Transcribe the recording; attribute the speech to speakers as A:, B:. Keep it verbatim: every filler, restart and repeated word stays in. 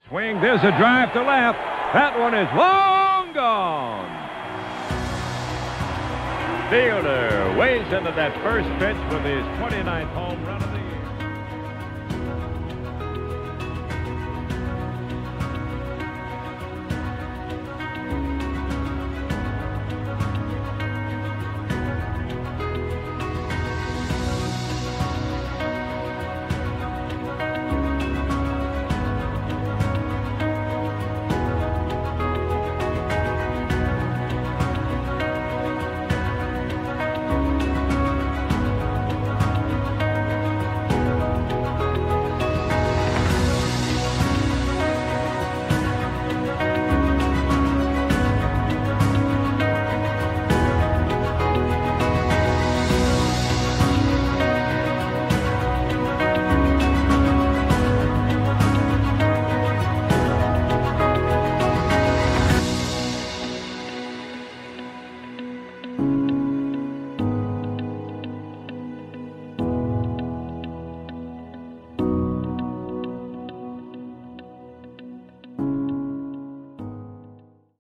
A: Swing, there's a drive to left. That one is long gone. Fielder weighs into that first pitch with his twenty-ninth home run.